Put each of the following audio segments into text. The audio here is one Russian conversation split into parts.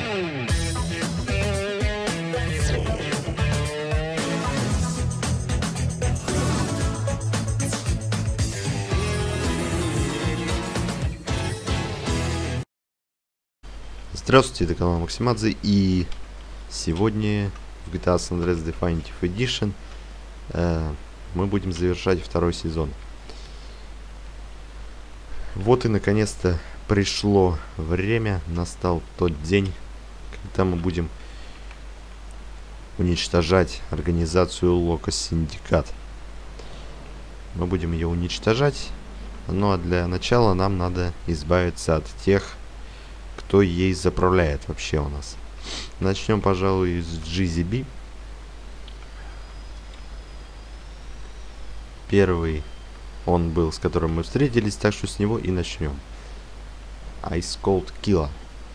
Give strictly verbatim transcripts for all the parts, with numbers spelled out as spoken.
Здравствуйте, это канал Максимадзе, и сегодня в джи ти эй San Andreas Definitive Edition э, мы будем завершать второй сезон. Вот и наконец-то пришло время, настал тот день, когда мы будем уничтожать организацию Локос Синдикат. Мы будем ее уничтожать, ну а для начала нам надо избавиться от тех, кто ей заправляет вообще у нас. Начнем, пожалуй, с джи зет би. Первый он был, с которым мы встретились, так что с него и начнем. Ice Cold Killa.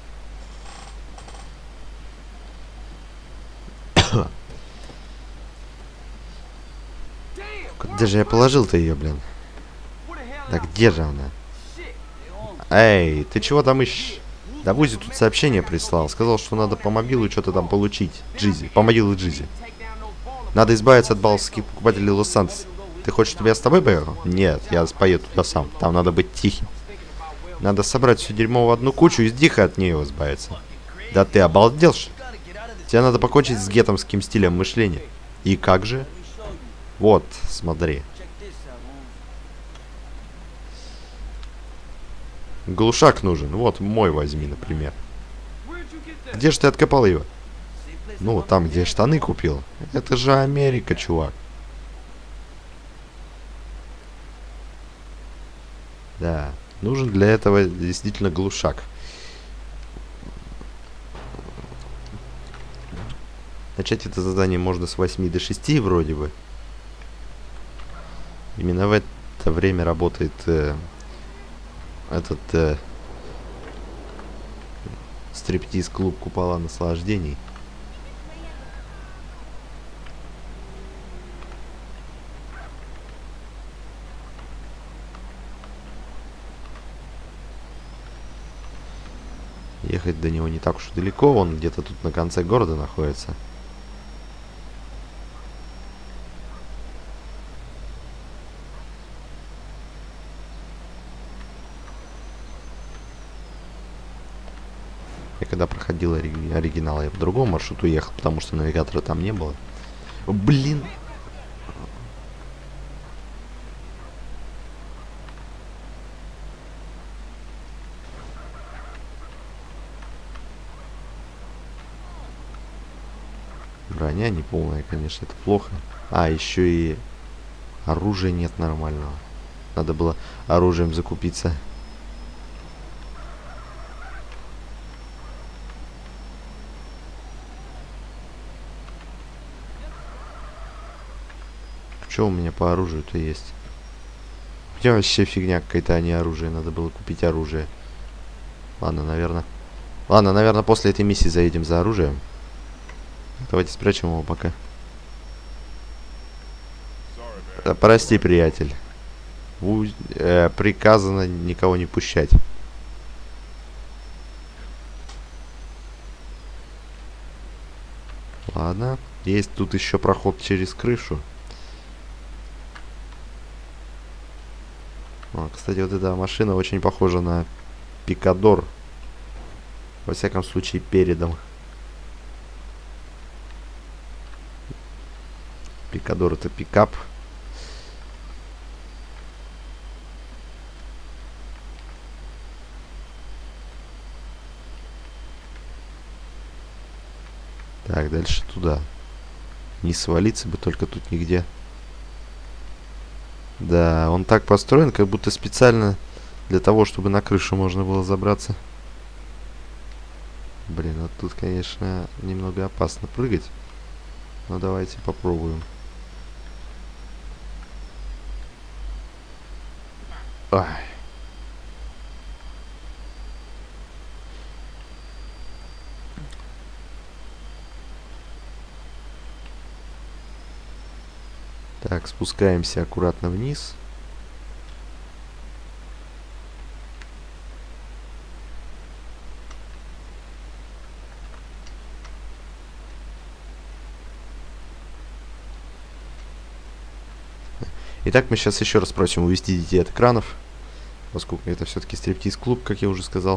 Где же я положил-то ее, блин? Да где же она? Эй, ты чего там ищешь? Да Бузи тут сообщение прислал. Сказал, что надо по мобилу что-то там получить. Джизи. По мобилу Джизи. Надо избавиться от баллских покупателей Лос-Сантос. Ты хочешь, чтобы я с тобой поехал? Нет, я поеду туда сам. Там надо быть тихим. Надо собрать все дерьмо в одну кучу и тихо от нее избавиться. Да ты обалдел, что? Тебе надо покончить с геттомским стилем мышления. И как же? Вот, смотри. Глушак нужен. Вот, мой возьми, например. Где же ты откопал его? Ну, там, где штаны купил. Это же Америка, чувак. Да, нужен для этого действительно глушак. Начать это задание можно с восьми до шести, вроде бы. Именно в это время работает... Э, Этот э, стриптиз-клуб Купола наслаждений. Ехать до него не так уж и далеко, он где-то тут на конце города находится. Я когда проходил оригинал, я по другому маршруту ехал, потому что навигатора там не было. Блин! Броня неполная, конечно, это плохо. А, еще и оружия нет нормального. Надо было оружием закупиться. Что у меня по оружию-то есть? Где вообще фигня какая-то, а не оружие. Надо было купить оружие. Ладно, наверное. Ладно, наверное, после этой миссии заедем за оружием. Давайте спрячем его пока. Да, прости, приятель. У, э, приказано никого не пущать. Ладно. Есть тут еще проход через крышу. О, кстати, вот эта машина очень похожа на Пикадор. Во всяком случае, передом. Пикадор — это пикап. Так, дальше туда. Не свалиться бы только тут нигде. Да, он так построен, как будто специально для того, чтобы на крышу можно было забраться. Блин, вот тут, конечно, немного опасно прыгать. Но давайте попробуем. Ай. Так, спускаемся аккуратно вниз. Итак, мы сейчас еще раз просим увести детей от экранов, поскольку это все-таки стриптиз-клуб, как я уже сказал.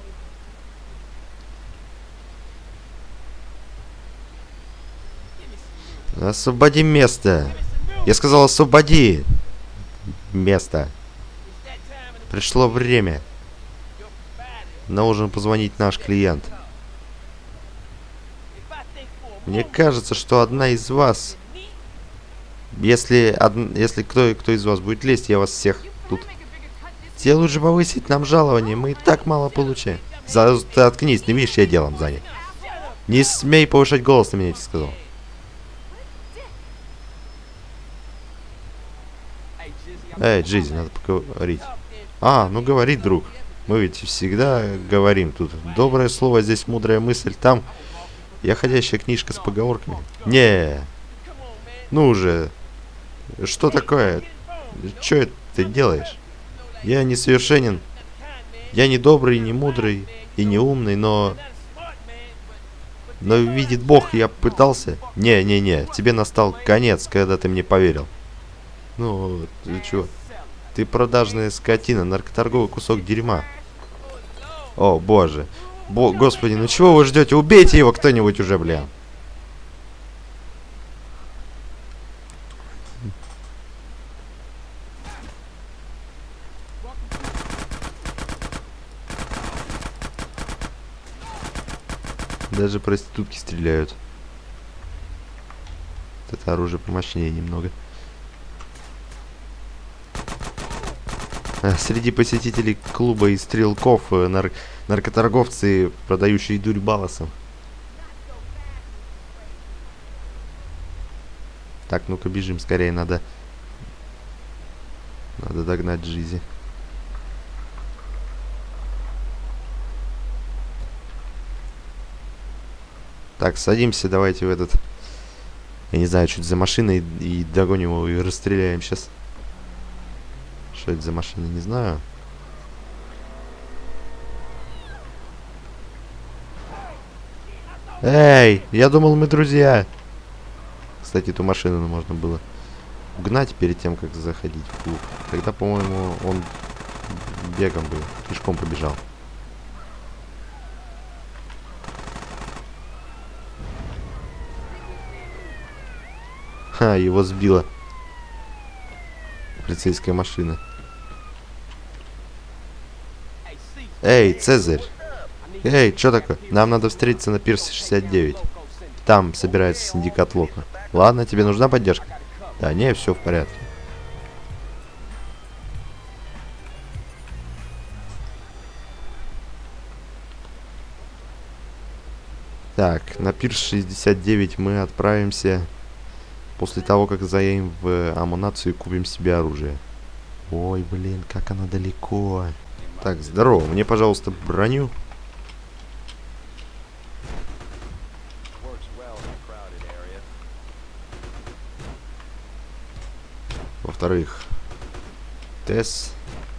Освободи место! Я сказал, освободи место! Пришло время. Должен позвонить наш клиент. Мне кажется, что одна из вас... Если, од... если кто, кто из вас будет лезть, я вас всех тут... Тебе лучше повысить нам жалование, мы и так мало получаем. За... Ты откнись, ты видишь, я делом занят. Не смей повышать голос на меня, я тебе сказал. Эй, Джизи, надо поговорить. А, ну говори, друг. Мы ведь всегда говорим тут. Доброе слово, здесь мудрая мысль, там... Я ходящая книжка с поговорками. Не. Ну уже. Что такое? Что это ты делаешь? Я несовершенен. Я не добрый, не мудрый и не умный, но... Но видит Бог, я пытался. Не-не-не, тебе настал конец, когда ты мне поверил. Ну, ты чё? Ты продажная скотина, наркоторговый кусок дерьма. О, боже. Бо Господи, ну чего вы ждете? Убейте его кто-нибудь уже, бля. Даже проститутки стреляют. Вот это оружие помощнее немного. Среди посетителей клуба и стрелков нар наркоторговцы, продающие дурь балласом. Так, ну-ка бежим скорее, надо... Надо догнать Джизи. Так, садимся, давайте в этот... Я не знаю, что это за машина, и, и догоним его и расстреляем сейчас. Что это за машина, не знаю. Эй, я думал, мы друзья. Кстати, эту машину можно было угнать перед тем, как заходить в клуб. Тогда, по-моему, он бегом был, пешком побежал. Ха, его сбила полицейская машина. Эй, Цезарь! Эй, что такое? Нам надо встретиться на пирсе шестьдесят девять. Там собирается синдикат Лока. Ладно, тебе нужна поддержка? Да, не, все в порядке. Так, на пирс шестьдесят девять мы отправимся после того, как заедем в амунацию и купим себе оружие. Ой, блин, как оно далеко. Так, здорово, мне, пожалуйста, броню. Во-вторых, ТЭС.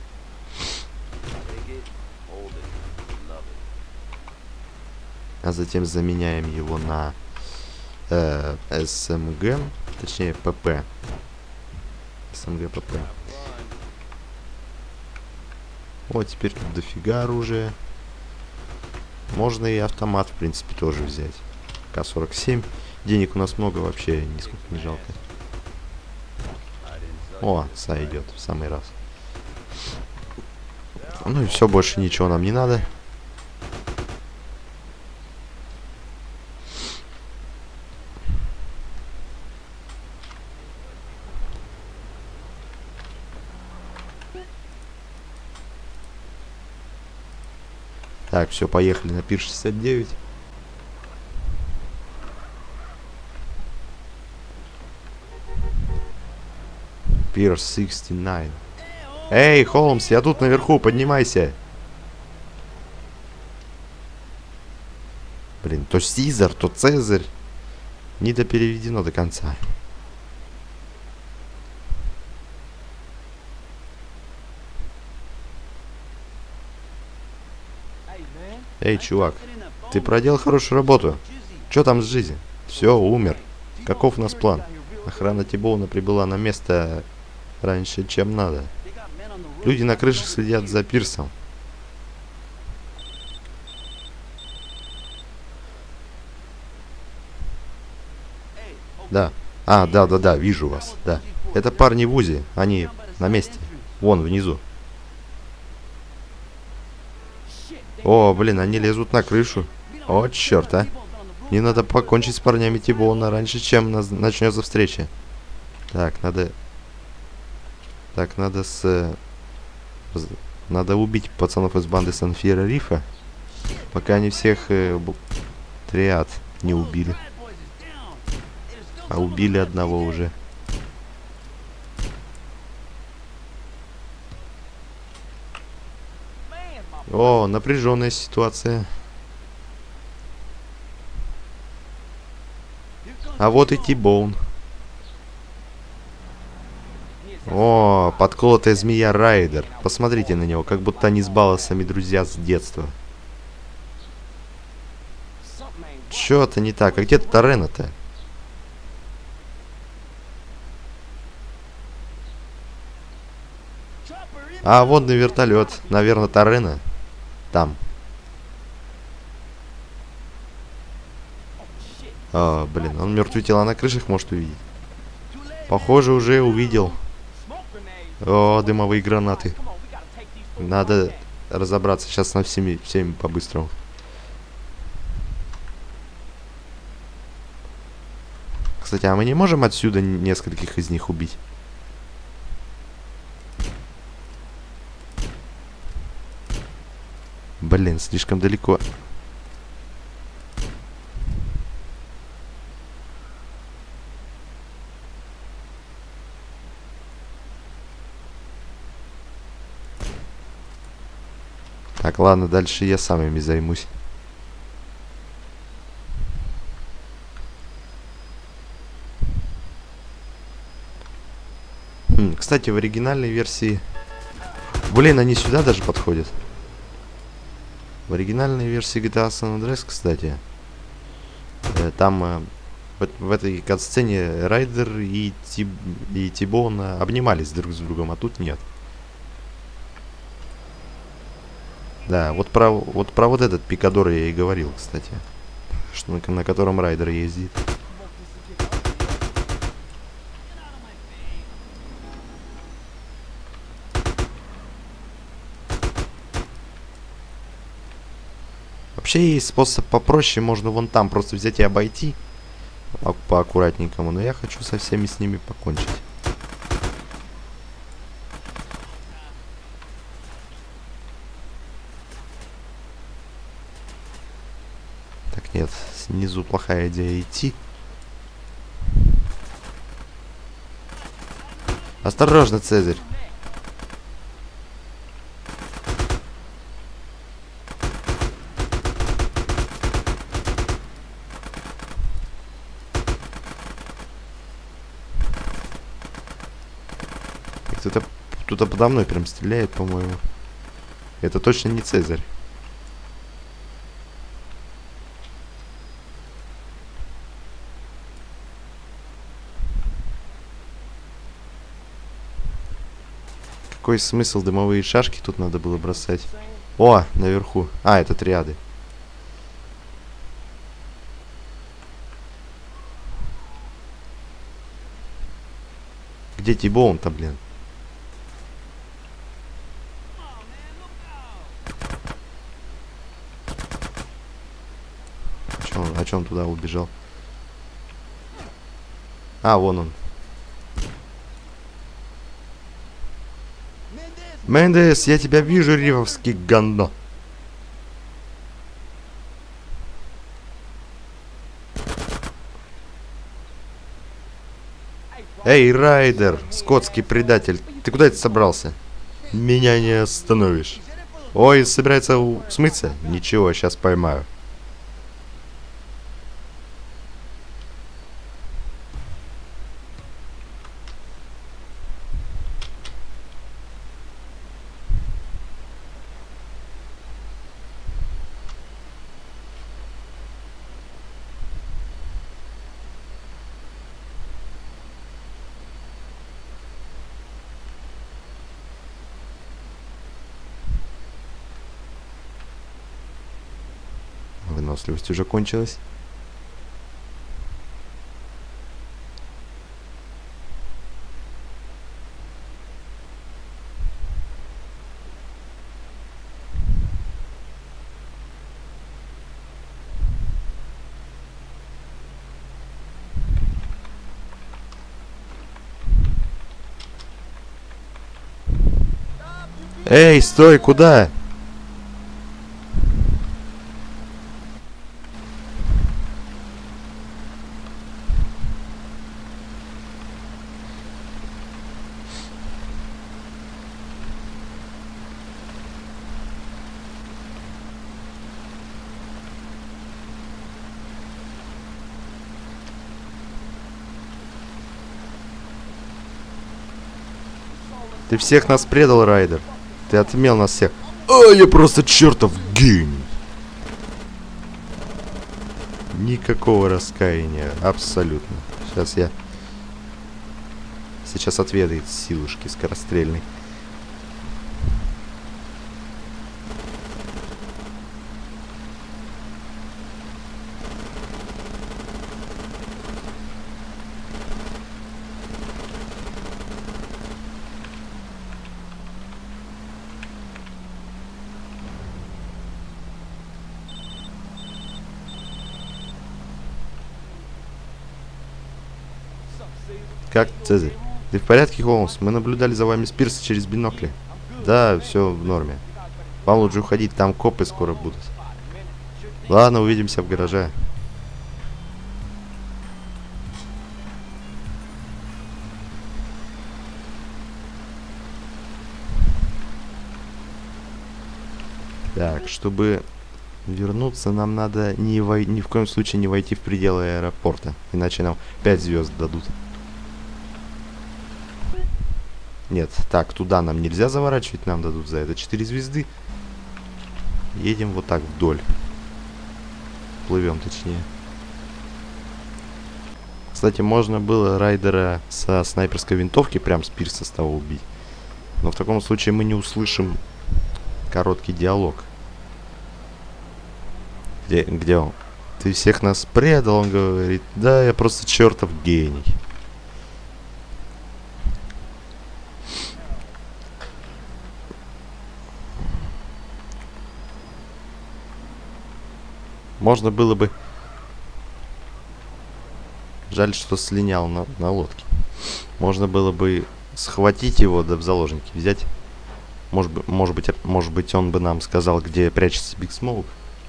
А затем заменяем его на э, СМГ, точнее ПП. СМГ ПП. О, теперь тут дофига оружия. Можно и автомат, в принципе, тоже взять. К сорок семь. Денег у нас много, вообще нисколько не жалко. О, сойдет в самый раз. Ну и все, больше ничего нам не надо. Так, все, поехали на пир шестьдесят девять. Пир шестьдесят девять. Эй, Холмс, я тут наверху, поднимайся. Блин, то Сизар, то Цезарь. Не допереведено до конца. Эй, чувак, ты проделал хорошую работу. Чё там с жизнью? Все, умер. Каков у нас план? Охрана Тибоуна прибыла на место раньше, чем надо. Люди на крышах следят за пирсом. Да. А, да, да, да, вижу вас, да. Это парни в УЗИ, они на месте. Вон, внизу. О, блин, они лезут на крышу. О, черт, а. Мне надо покончить с парнями Тибоуна раньше, чем начнется встреча. Так, надо... Так, надо с... Надо убить пацанов из банды Санфира Рифа, пока они всех э, бу... триад не убили. А убили одного уже. О, напряженная ситуация. А вот и Тибоун. О, подколотая змея Райдер. Посмотрите на него, как будто они с Балласами друзья с детства. Чё-то не так. А где Торрена-то? А, водный вертолет. Наверное, Торрена. Там. А, блин, он мертвые тела на крышах может увидеть. Похоже, уже увидел. О, дымовые гранаты. Надо разобраться сейчас на всеми, всеми по-быстрому. Кстати, а мы не можем отсюда нескольких из них убить? Блин, слишком далеко. Так, ладно, дальше я сам ими займусь. Хм, кстати, в оригинальной версии... Блин, они сюда даже подходят. В оригинальной версии джи ти эй San Andreas, кстати, э, там э, в, в этой кат-сцене Райдер и, Тиб, и Тибоун обнимались друг с другом, а тут нет. Да, вот про вот про вот этот пикадор я и говорил, кстати, что на, на котором Райдер ездит. Вообще есть способ попроще, можно вон там просто взять и обойти по поаккуратненькому, но я хочу со всеми с ними покончить. Так, нет, снизу плохая идея идти. Осторожно, Цезарь. Кто-то кто-то подо мной прям стреляет, по-моему. Это точно не Цезарь. Какой смысл дымовые шашки тут надо было бросать? О, наверху. А, это триады. Где Тибоун-то, блин? А чё он, а чё он туда убежал? А, вон он. Мендес, я тебя вижу, ривовский гандо. Эй, Райдер, скотский предатель, ты куда это собрался? Меня не остановишь. Ой, собирается смыться? Ничего, сейчас поймаю. выносливость уже кончилась. Эй, стой, куда? Ты всех нас предал, Райдер. Ты отмел нас всех. А, я просто чертов гений. Никакого раскаяния. Абсолютно. Сейчас я... Сейчас отведает силушки скорострельной. Как, Цезарь? Ты в порядке, Холмс? Мы наблюдали за вами с пирса через бинокли. Да, все в норме. Вам лучше уходить, там копы скоро будут. Ладно, увидимся в гараже. Так, чтобы вернуться, нам надо ни, вой... ни в коем случае не войти в пределы аэропорта. Иначе нам пять звезд дадут. Нет, так, туда нам нельзя заворачивать, нам дадут за это четыре звезды. Едем вот так вдоль. Плывем, точнее. Кстати, можно было Райдера со снайперской винтовки прям с пирса с того убить. Но в таком случае мы не услышим короткий диалог. Где, где он? Ты всех нас предал, он говорит. Да, я просто чертов гений. Можно было бы... Жаль, что слинял на, на лодке. Можно было бы схватить его, да в заложники взять. Может, быть, может, быть, может быть, он бы нам сказал, где прячется Биг Смоук.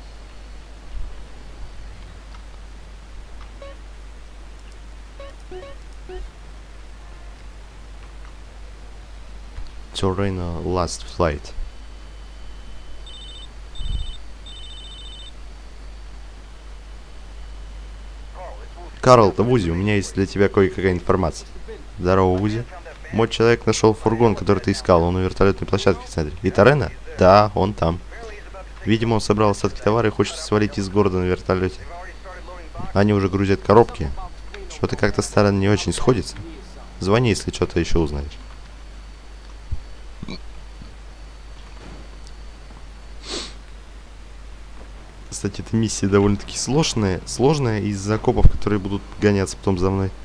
Torreno last flight. Карл, это Узи, у меня есть для тебя кое-какая информация. Здорово, Узи. Мой человек нашел фургон, который ты искал. Он на вертолетной площадке в центре. И Торрено? Да, он там. Видимо, он собрал остатки товара и хочет свалить из города на вертолете. Они уже грузят коробки. Что-то как-то старо не очень сходится. Звони, если что-то еще узнаешь. Кстати, эта миссия довольно-таки сложная, сложная из-за копов, которые будут гоняться потом за мной.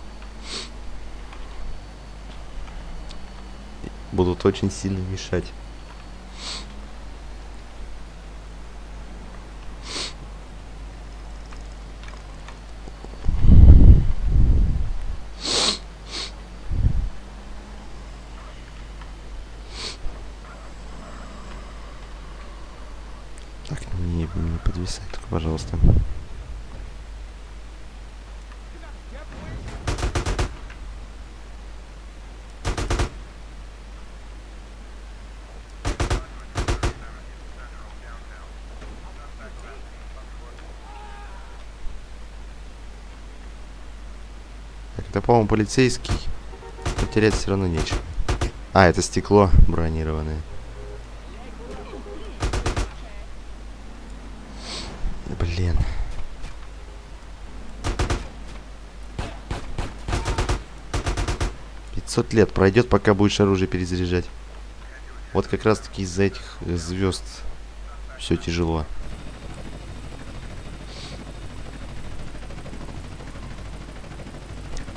Будут очень сильно мешать. Так, не, не подвисай только, пожалуйста. Так, это, по-моему, полицейский. Потерять все равно нечего. А, это стекло бронированное. Блин. пятьсот лет пройдет, пока будешь оружие перезаряжать. Вот как раз таки из-за этих звезд все тяжело.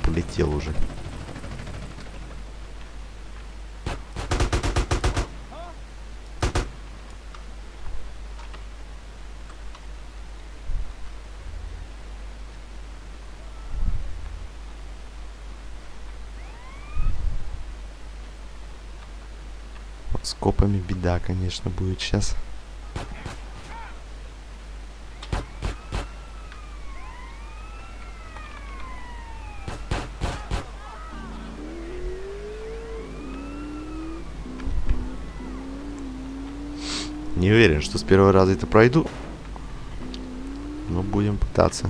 полетел уже. С копами беда, конечно, будет сейчас. Не уверен, что с первого раза это пройду. Но будем пытаться.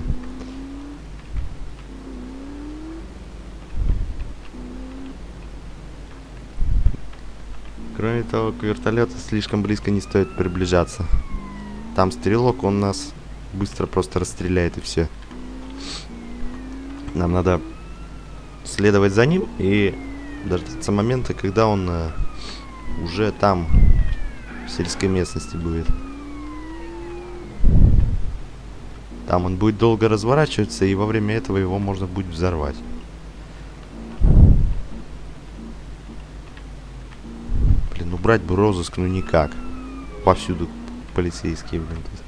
Кроме того, к вертолету слишком близко не стоит приближаться. Там стрелок, он нас быстро просто расстреляет и все. Нам надо следовать за ним и дождаться момента, когда он э, уже там, в сельской местности будет. Там он будет долго разворачиваться, и во время этого его можно будет взорвать. Блин, убрать бы розыск, ну никак. Повсюду полицейские, блин, тут.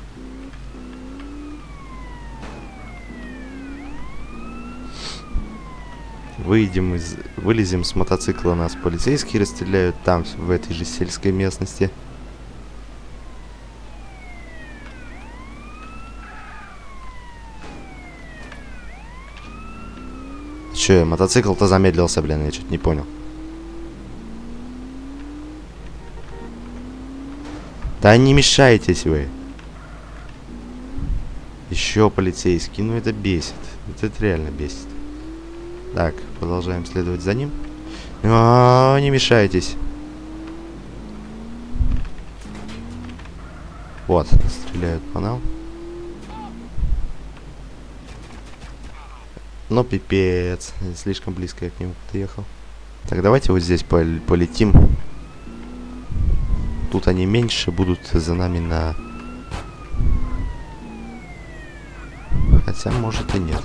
Выйдем из... Вылезем с мотоцикла, нас полицейские расстреляют там, в этой же сельской местности. Че, мотоцикл-то замедлился, блин, я что-то не понял. Да не мешайтесь вы. Еще полицейский, ну это бесит. Это, это реально бесит. Так, продолжаем следовать за ним. А, не мешайтесь. Вот, стреляют по нам. Но пипец. Слишком близко я к нему подъехал. Так, давайте вот здесь пол полетим. Тут они меньше будут за нами на... Хотя, может и нет.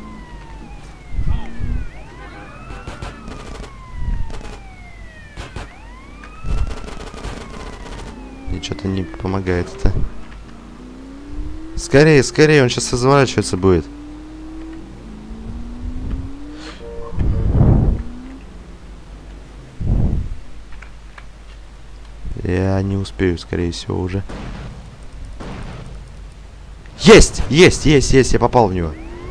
И что-то не помогает это. Скорее, скорее, он сейчас разворачиваться будет. Я не успею, скорее всего, уже. Есть! Есть! Есть! Есть! Я попал в него.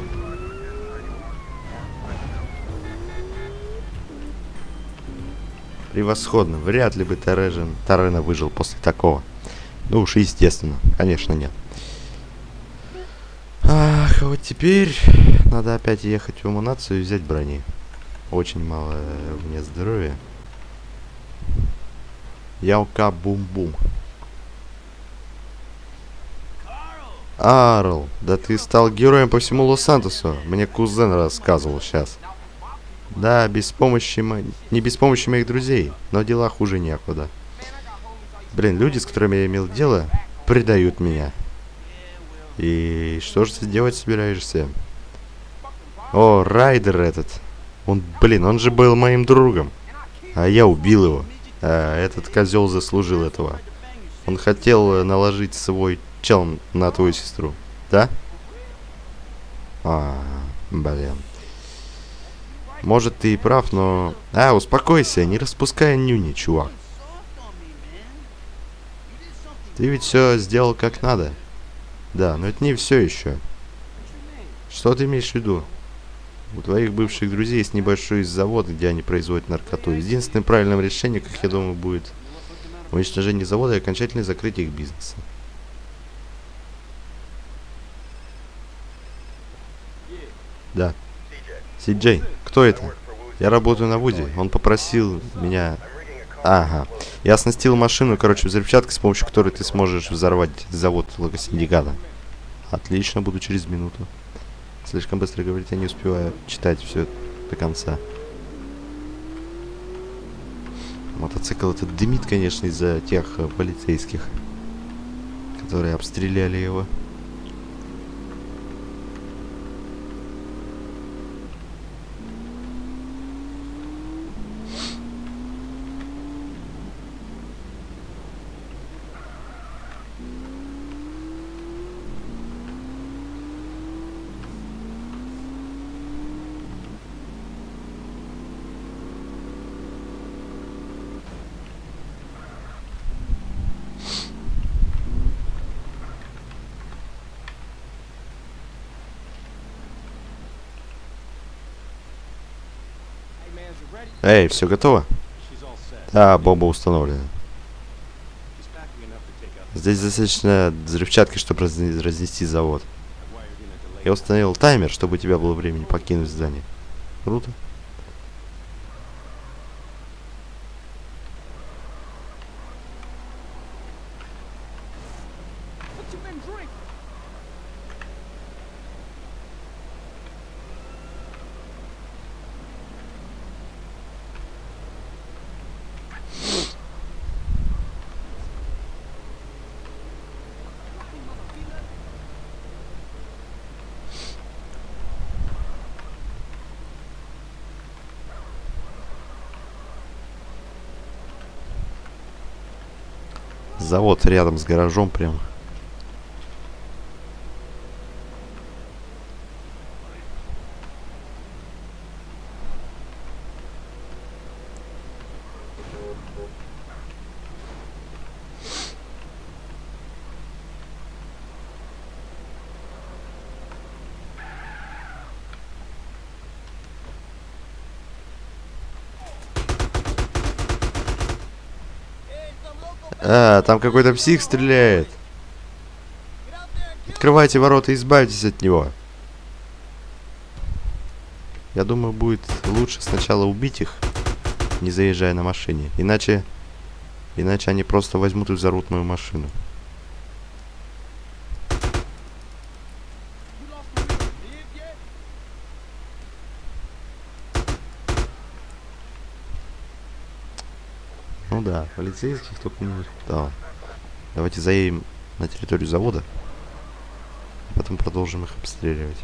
Превосходно. Вряд ли бы Тережен, Терена выжил после такого. Ну уж естественно. Конечно, нет. Ах, вот теперь надо опять ехать в эмунацию и взять брони. Очень мало у меня здоровья. Ялка бум-бум. Арл, да ты стал героем по всему Лос-Сантосу. Мне кузен рассказывал сейчас. Да, без помощи мо... не без помощи моих друзей, но дела хуже некуда. Блин, люди, с которыми я имел дело, предают меня. И что же ты делать собираешься? О, Райдер этот. Он, блин, он же был моим другом. А я убил его. А этот козел заслужил этого. Он хотел наложить свой чел на твою сестру. Да? А, блин. Может, ты и прав, но... А, успокойся, не распускай нюни, чувак. Ты ведь все сделал как надо. Да, но это не все еще. Что ты имеешь в виду? У твоих бывших друзей есть небольшой завод, где они производят наркоту. Единственным правильным решением, как я думаю, будет уничтожение завода и окончательное закрытие их бизнеса. Да. Си-Джей, кто это? Я работаю на Вуди. Он попросил меня... Ага. Я оснастил машину, короче, взрывчаткой, с помощью которой ты сможешь взорвать завод Логосиндиката. Отлично, буду через минуту. Слишком быстро говорить, я не успеваю читать все до конца. Мотоцикл этот дымит, конечно, из-за тех э, полицейских, которые обстреляли его. Эй, все готово? Да, бомба установлена. Здесь достаточно взрывчатки, чтобы разнести завод. Я установил таймер, чтобы у тебя было времени покинуть здание. Круто. Завод рядом с гаражом прям. А, там какой-то псих стреляет. Открывайте ворота и избавьтесь от него. Я думаю, будет лучше сначала убить их, не заезжая на машине. Иначе... Иначе они просто возьмут и взорвут мою машину. Ну да, полицейских только не хватало. Давайте заедем на территорию завода. Потом продолжим их обстреливать.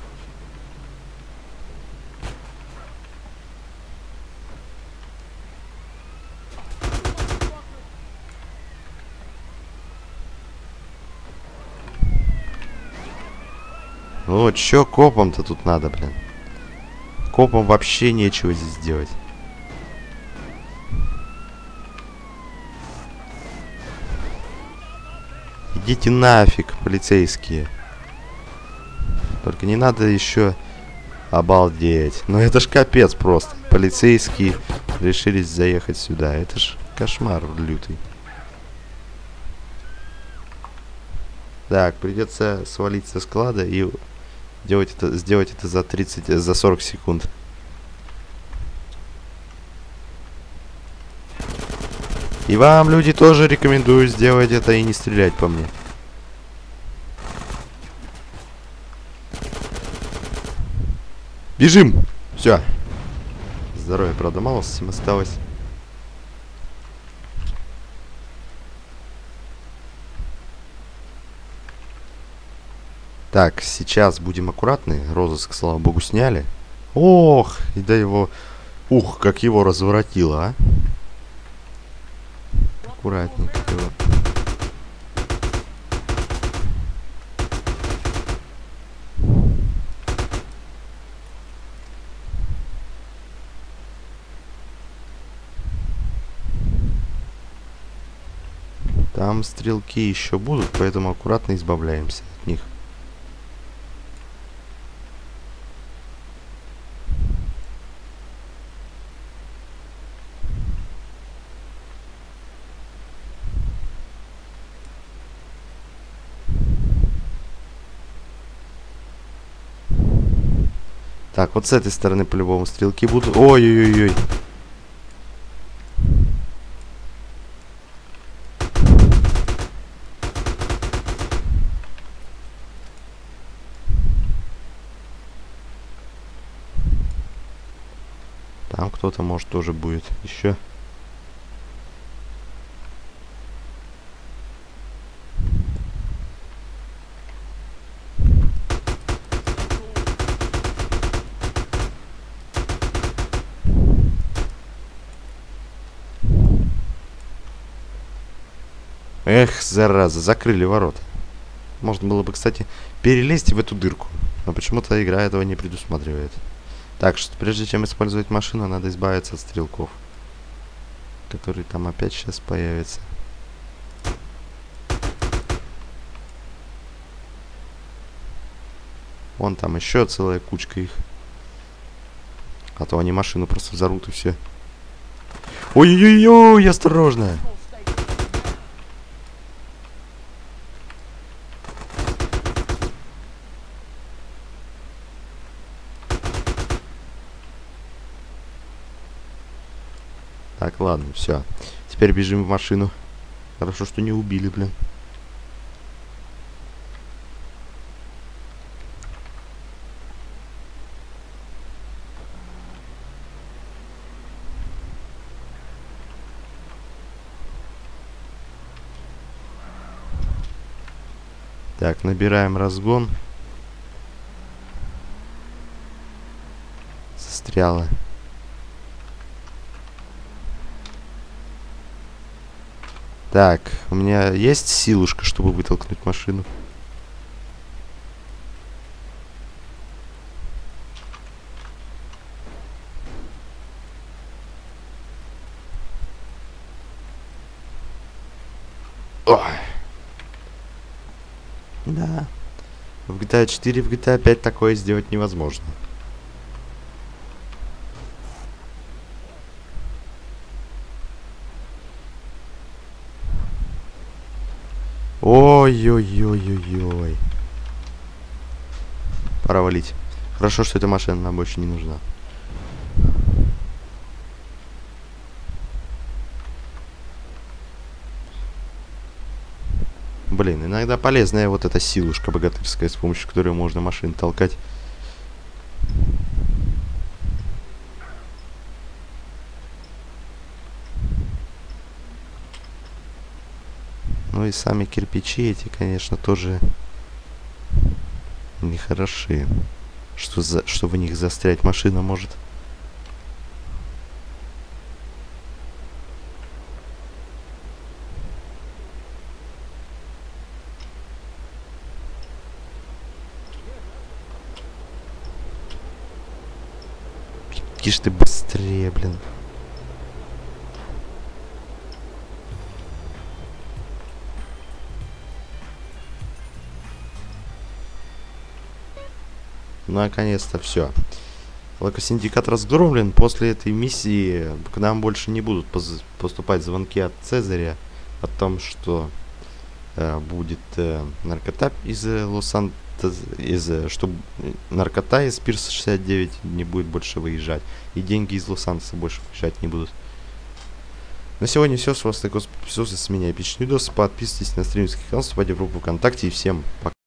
Ну, чё копам-то тут надо, блин? Копам вообще нечего здесь делать. Идите нафиг, полицейские. Только не надо еще обалдеть. Ну это ж капец просто. Полицейские решились заехать сюда. Это ж кошмар лютый. Так, придется свалить со склада и делать это, сделать это за тридцать, за сорок секунд. И вам, люди, тоже рекомендую сделать это и не стрелять по мне. Бежим! Все. Здоровья, правда, мало совсем осталось. Так, сейчас будем аккуратны. Розыск, слава богу, сняли. Ох, и да его... Ух, как его разворотило, а. Аккуратненько его. Там стрелки еще будут, поэтому аккуратно избавляемся от них. Так, вот с этой стороны по-любому стрелки будут. Ой-ой-ой-ой. Там кто-то, может, тоже будет еще. Эх, зараза, закрыли ворота. Можно было бы, кстати, перелезть в эту дырку. Но почему-то игра этого не предусматривает. Так что, прежде чем использовать машину, надо избавиться от стрелков, которые там опять сейчас появятся. Вон там еще целая кучка их. А то они машину просто взорвут и все. Ой-ой-ой, осторожно! Так, ладно, все. Теперь бежим в машину. Хорошо, что не убили, блин. Так, набираем разгон. Застряла. Так, у меня есть силушка, чтобы вытолкнуть машину? Ой. Да. В джи ти эй четыре, в джи ти эй пять такое сделать невозможно. Ой-ой-ой-ой-ой. Пора валить. Хорошо, что эта машина нам больше не нужна. Блин, иногда полезная вот эта силушка богатырская, с помощью которой можно машин толкать. Ну и сами кирпичи эти, конечно, тоже нехороши. Что, за, что в них застрять машина может. Тише ты быстрее, блин. Наконец-то все. Локосиндикат разгромлен. После этой миссии к нам больше не будут поступать звонки от Цезаря о том, что э, будет э, наркота из Лос-Антос, из что наркота из Пирса шестьдесят девять не будет больше выезжать, и деньги из Лос-Антоса больше выезжать не будут. На сегодня все. С вас такой спасибо, с меня эпичный видос. Подписывайтесь на стримерский канал, вступайте в группу ВКонтакте, и всем пока.